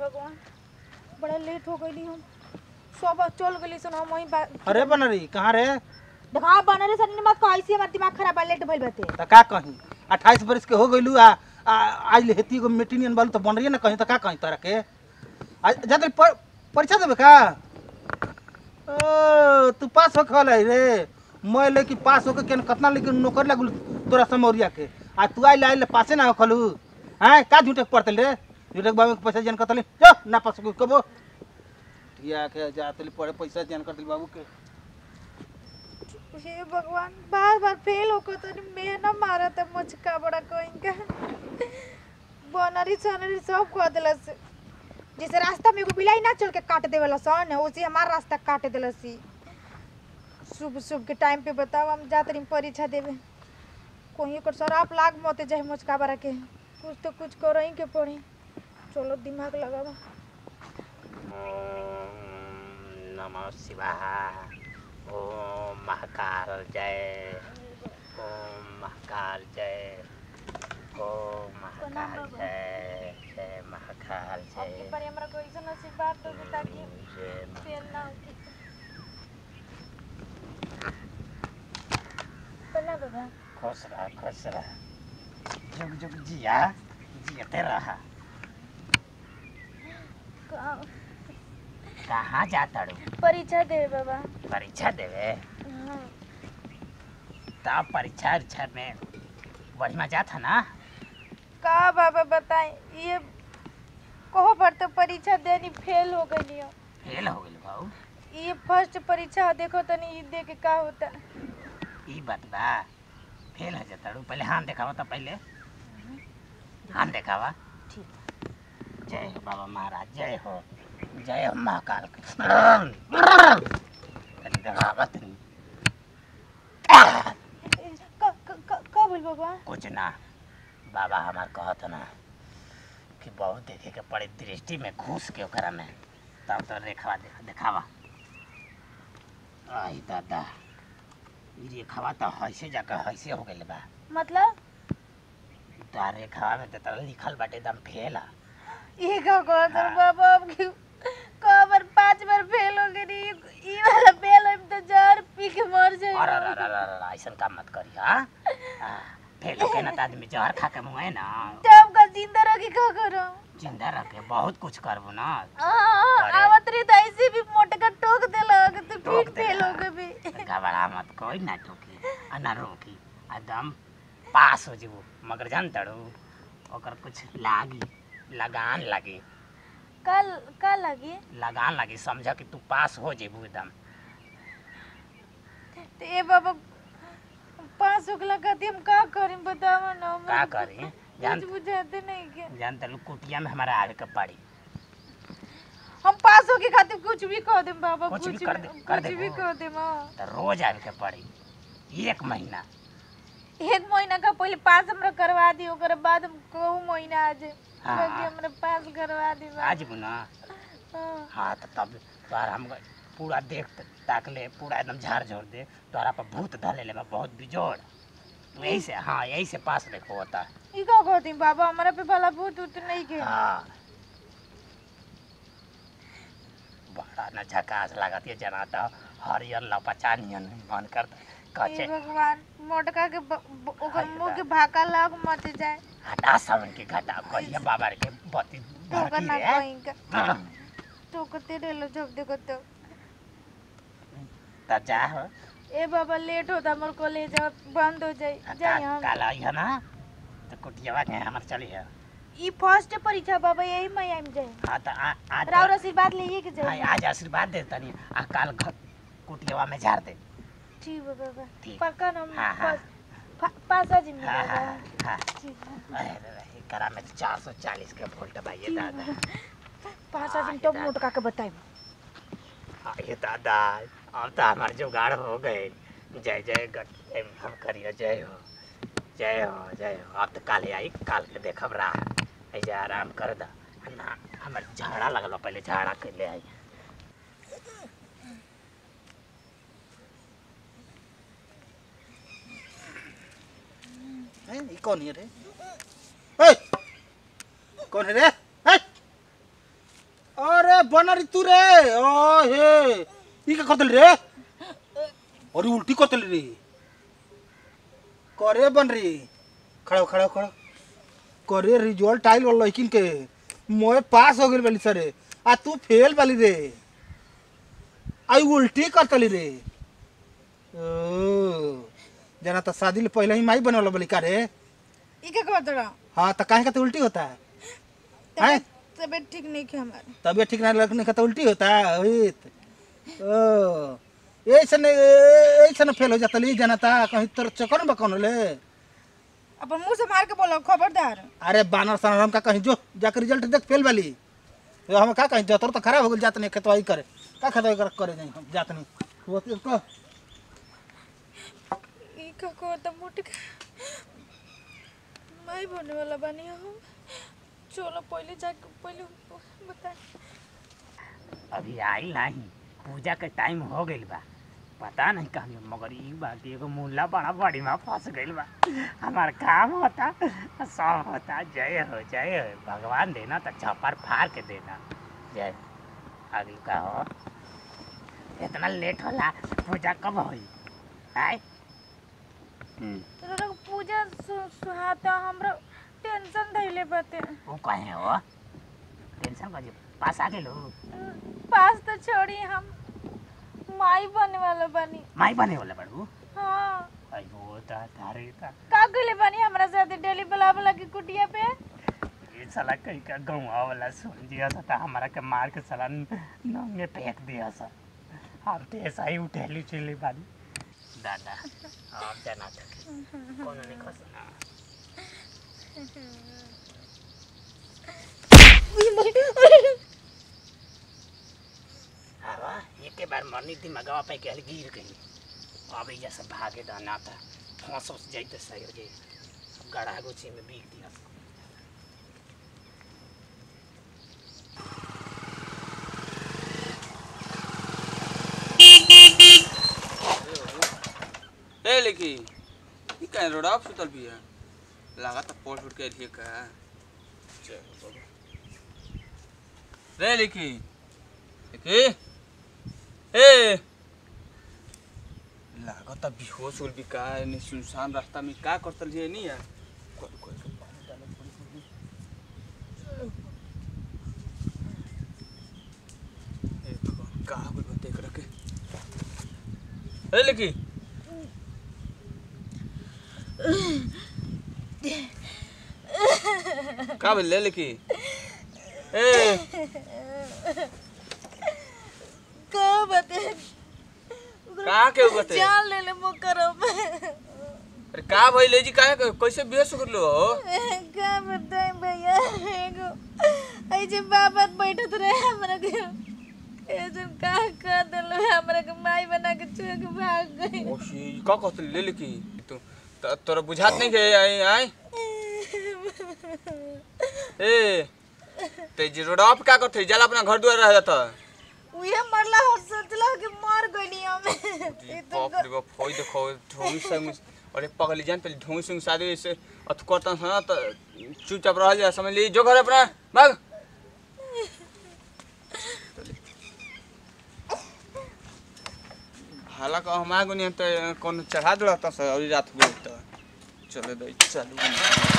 भगवान बड़ा लेट हो गई हम सब चल गई सुन हम वहीं अरे बनरी कहाँ रे देखा बनरे सनी मत कैसे हमार दिमाग खराब है लेट भइल बाटे त का कहीं 28 बरस के हो गइलू आज ले हेती गो मेटिनियन बालू तो बन रही है ना कहीं तो का कहीं तरह के जाते परीक्षा देबे का ओ तू पास हो खल है रे मैं ले कि पास होके केन कितना लेकिन नौकर लागल तोरा समौरिया के आ तू आइले पासे ना हो खलू हैं का झूठे पड़तल रे झूठे बाबू के पैसा जन करतली जो ना पास को कबो टिया के जातली पड़े पैसा जन करतली बाबू के हे भगवान बार बार फेल होकर तो मैं ना मारा था मुझका बड़ा कोइंका बनरी सनरी सब खो देलस जैसे रास्ता में एगो बिलाई ना चल के काट देवेला सन उसी हमार रास्ता काट देलसी शुभ शुभ के टाइम पे बताओ हम जात रही परीक्षा देवे कोई कर शराब लाग मते जाए मुझका बड़ा के कुछ तो कुछ करही के पड़ी चलो दिमाग लगावा नमः शिवाय ओम महाकाल जय ओम महाकाल जय ओम महाकाल जय जय महाकाल जय अब पर हमरा कोई से नसीब बात तो ताकि फेल ना हो पन्ना बाबा खुश रह जुग जुग जिया जियते रहा कहाँ जाता रू परीक्षा दे बाबा परीक्षा देवे तब परीक्षा में बड़ी मजा था ना का बाबा बताएं ये कहो पर तो परीक्षा देनी फेल हो गई हो फेल हो गई भाऊ ये फर्स्ट परीक्षा देखो तो नहीं दे के का होता ई बात बा फेल हो जाता रू पहले हाथ दिखावा तो पहले हाथ दिखावा ठीक जय हो बाबा महाराज जय हो महाकाल का बोल बाबा कुछ ना बाबा हमार कहत ना कि बहुत देखे के पड़े दृष्टि में घुस के ओकरा में तब तो रेखा दिखावा आई दादा ई रेखावा तो हैसे जाकर हैसे हो गइल बा मतलब तो रेखावा में तो लिखल बाटे एकदम फेल ये का कहत बाबा अब क्यों कबर 5 बार फेल हो गई ई वाला फेल हम तो जहर पी के मर जाए अरे ऐसा काम मत करी हां फेल के ना आदमी जहर खा के मुए ना जब का जिंदा रह के का करो जिंदा रह के बहुत कुछ करबो ना आवत रे तो ऐसे भी मोटका टोक देलक तो फिर फेल हो गबे घबरा मत कोई ना टोकी ना रोकी एकदम पास हो जेबू मगर जान तड़ू ओकर कुछ लागी लगान लगी का लगी लगान लगी समझा कि तू पास हो जेबू एकदम तो ए बाबा पास होगला कहती हम का करी बताओ ना का करी जान बुझाते नहीं के जान तलू कुटिया में हमारा आवे के पड़ी हम पास हो के खातिर कुछ भी कह दे बाबा कुछ भी कुछ कर दे भी कह दे मां तो रोज आवे के पड़ी 1 महीना 1 महीना का पहले पास हमरा करवा दी ओकर बाद हम कहू महीना आ जाए बाकी हमरा पास करवा दी आज बुना हां तो तब तोर हम पूरा देख ताक ले पूरा एकदम झाड़ झोड़ दे तोरा पर भूत धले ले बहुत बिजोड़ यही से हां यही से पास देखो होता ई का कहती बाबा हमरा पे भला भूत उत नहीं के हां बड़ा न झकास लागत ये जनाता हरियर लपचानियन मन करता कचे भगवान मोटका के ओकर मुंह के भाका लग मत जाए हटा सावन के घटा कहिया बाबा के बत्ती तो ना कोइंका तो कते रेलो जब देखो तो ता जा हो ए बाबा लेट होता हमर कॉलेज बंद हो जाए जाए हम काल आई है ना तो कुटियावा के हमर चली है ई फर्स्ट परीक्षा बाबा यही महीना में जाए हां तो आज राव आशीर्वाद लिए के जाए आज आशीर्वाद दे तनी आ काल कुटियावा में झाड़ दे ठीक है बाबा ठीक। पक्का हम हाँ, पास आ जिम हां बाबा हां ठीक है अरे करा में 440 के वोल्ट भाई दादा पास आ जिम तो मोटका के बताई ये दादा अब तो हमारे जुगाड़ हो गए जय जय हम करिए जय हो अब तो काले आई काल के देखब रहा ऐसे आराम कर दा ना हमारे झाड़ा लगल पहले झाड़ा के ले आई ये कौन है रे ए कौन है रे ए बनरी तू रे ओ हे ई का करतल रे अरे उल्टी करतल रे करे बन री खड़ा खड़ा खड़ा करे रिजल्ट आइल वाला लेकिन के मोए पास हो गेल वाली सरे आ तू फेल वाली रे आई उल्टी करतली रे ओ जना तो शादी ले पहले ही माई बनवला बली का रे ई का करत रहा हाँ तो काहे का तो उल्टी होता है तबीयत ठीक नहीं है हमारी तबीयत ठीक नहीं लगने का तो उल्टी होता है ओ ऐसा फेल हो जाता ली जनता कहीं तर चक्कर में कौन ले अपन मुंह से मार के बोलो खबरदार अरे बानर सनर हम का कहीं जो जाकर रिजल्ट देख फेल वाली हम का कहीं जतर तो खराब हो गई जात नहीं खेतवाई करे का खेतवाई करे नहीं हम जात नहीं वो तो ई का को त मोटे माई बने वाला बनी हम चलो पहले जाके पहले बता अभी आई नहीं पूजा के टाइम हो गइल बा पता नहीं कहीं मगर ई बात एगो मुल्ला बड़ा बड़ी में फंस गइल बा हमार काम होता सब होता जय हो भगवान देना तो छप्पर फाड़ के देना जय अगली का हो इतना लेट होला पूजा कब होई आय तोरा पूजा सुहाता हमरा टेंशन धइले बाटे वो कहे हो टेंशन का पास आ गेलो पास तो छोड़ी हम माई बने वाला बनी माई बने वाला बड़ू हां आई वो तारे ता का गले बनी हमरा साथे डेली बुला बुला के कुटिया पे ये साला कहीं का गाँव वाला सुन दिया था हमारा के मार के साला नंगे फेंक दिया सा हम तो ऐसा ही उठेली चली बारी दादा आप जाना था कौन नहीं खसना हवा एक बार मरनी थी मगवा पे कहल गिर गई अब जैसे भागे दाना था फंस जाते सही हो गई गड़ा गुच्छे में बीक दिया ए लेकी ई का रोड़ा सुतल भी है लगा त पोट उठ के लिए का रे लेकी लेकी ए लगा त बेहोश होल भी का ने सुनसान रास्ता में का करतल जे नहीं है कोई कोई के पानी डाले थोड़ी ए भगवान का बोल देख रखे ए लेकी का बोल ले लेकी ए का बते का के बते जान ले ले मुकरम अरे का भइले जी काहे कैसे बेहोश कर लो का बताएं भैया एगो आई जे बाबत बैठत रहे हमरा के ऐसे का कर देलो हमरा के माई बना के छोड़ के भाग गई ओशी का कहत ले लेकी तू तोरा बुझात नहीं के आई ए ते जी रोडा पे का करथे जाला अपना घर दुआर रह जाता उहे मरला हो सोचला कि मर गइली हमें बाप रे बाप होई देखो ढोंगी संग अरे पगली जान पहले ढोंगी संग शादी से अथ करता था त चुपचाप रह जा समझ ली जो घर अपना भाग हाला का हम आगो नहीं त कौन चढ़ा दड़ा त अभी रात हो त चले दे चलू